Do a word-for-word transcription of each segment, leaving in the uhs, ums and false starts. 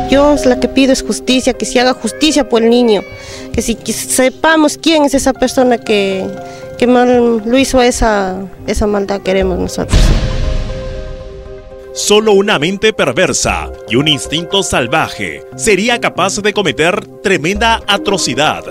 yo es la que pido es justicia, que se haga justicia por el niño, que si que sepamos quién es esa persona que, que mal, lo hizo esa, esa maldad, queremos nosotros. Solo una mente perversa y un instinto salvaje sería capaz de cometer tremenda atrocidad.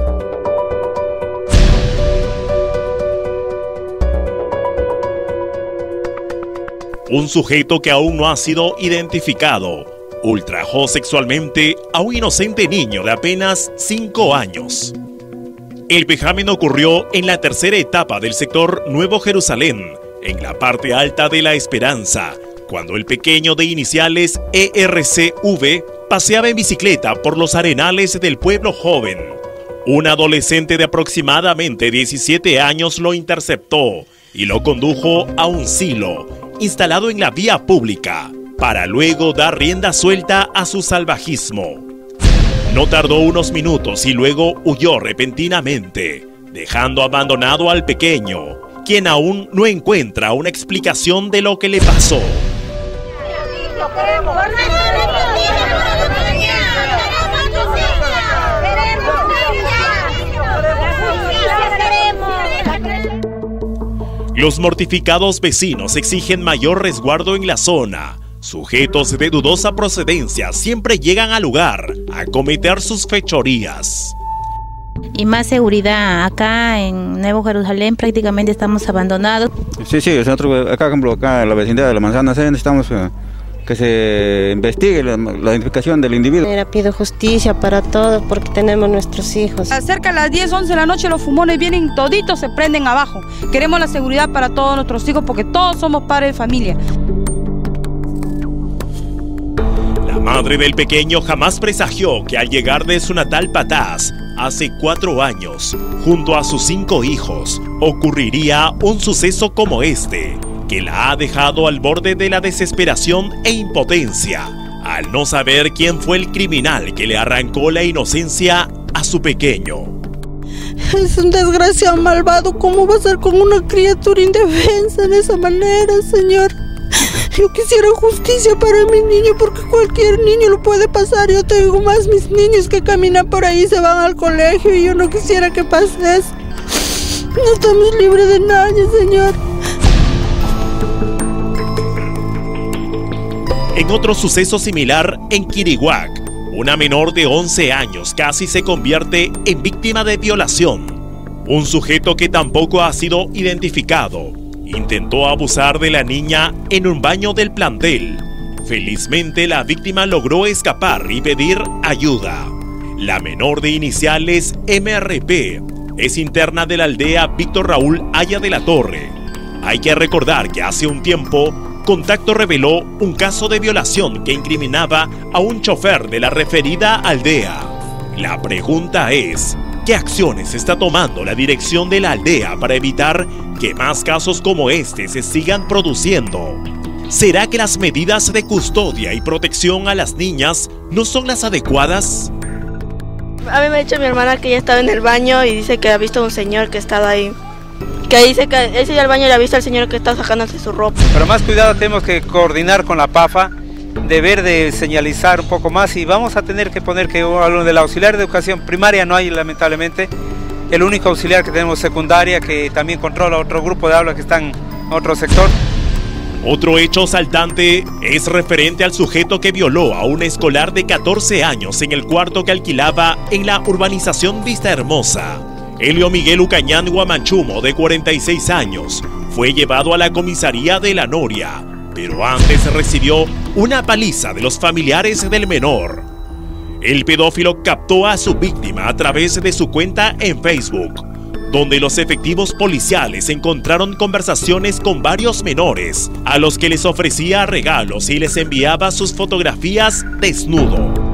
Un sujeto que aún no ha sido identificado ultrajó sexualmente a un inocente niño de apenas cinco años. El vejamen ocurrió en la tercera etapa del sector Nuevo Jerusalén, en la parte alta de La Esperanza, cuando el pequeño de iniciales E R C V paseaba en bicicleta por los arenales del pueblo joven. Un adolescente de aproximadamente diecisiete años lo interceptó y lo condujo a un silo instalado en la vía pública, para luego dar rienda suelta a su salvajismo. No tardó unos minutos y luego huyó repentinamente, dejando abandonado al pequeño, quien aún no encuentra una explicación de lo que le pasó. Los mortificados vecinos exigen mayor resguardo en la zona. Sujetos de dudosa procedencia siempre llegan al lugar a cometer sus fechorías. Y más seguridad acá en Nuevo Jerusalén, prácticamente estamos abandonados. Sí, sí, nosotros acá, por ejemplo, acá en la vecindad de la Manzana C, necesitamos uh, que se investigue la, la identificación del individuo. Era, pido justicia para todos porque tenemos nuestros hijos. Cerca de las diez, once de la noche los fumones vienen toditos, se prenden abajo. Queremos la seguridad para todos nuestros hijos porque todos somos padres de familia. La madre del pequeño jamás presagió que al llegar de su natal Patás, hace cuatro años, junto a sus cinco hijos, ocurriría un suceso como este, que la ha dejado al borde de la desesperación e impotencia, al no saber quién fue el criminal que le arrancó la inocencia a su pequeño. Es un desgraciado malvado, ¿cómo va a ser con una criatura indefensa de esa manera, señor? Yo quisiera justicia para mi niño porque cualquier niño lo puede pasar. Yo tengo más mis niños que caminan por ahí, se van al colegio y yo no quisiera que pase eso. No estamos libres de nadie, señor. En otro suceso similar, en Quiriguac, una menor de once años casi se convierte en víctima de violación. Un sujeto que tampoco ha sido identificado intentó abusar de la niña en un baño del plantel. Felizmente la víctima logró escapar y pedir ayuda. La menor de iniciales M R P es interna de la aldea Víctor Raúl Haya de la Torre. Hay que recordar que hace un tiempo Contacto reveló un caso de violación que incriminaba a un chofer de la referida aldea. La pregunta es, ¿qué acciones está tomando la dirección de la aldea para evitar que más casos como este se sigan produciendo? ¿Será que las medidas de custodia y protección a las niñas no son las adecuadas? A mí me ha dicho mi hermana que ella estaba en el baño y dice que ha visto a un señor que estaba ahí. Que dice que ese día al baño le ha visto al señor que está sacándose su ropa. Pero más cuidado, tenemos que coordinar con la P A F A, deber de señalizar un poco más y vamos a tener que poner que del auxiliar de educación primaria no hay, lamentablemente. El único auxiliar que tenemos secundaria, que también controla otro grupo de aulas que están en otro sector. Otro hecho saltante es referente al sujeto que violó a un escolar de catorce años en el cuarto que alquilaba en la urbanización Vista Hermosa. Elio Miguel Ucañán Guamanchumo, de cuarenta y seis años, fue llevado a la comisaría de La Noria, pero antes recibió una paliza de los familiares del menor. El pedófilo captó a su víctima a través de su cuenta en Facebook, donde los efectivos policiales encontraron conversaciones con varios menores, a los que les ofrecía regalos y les enviaba sus fotografías desnudo.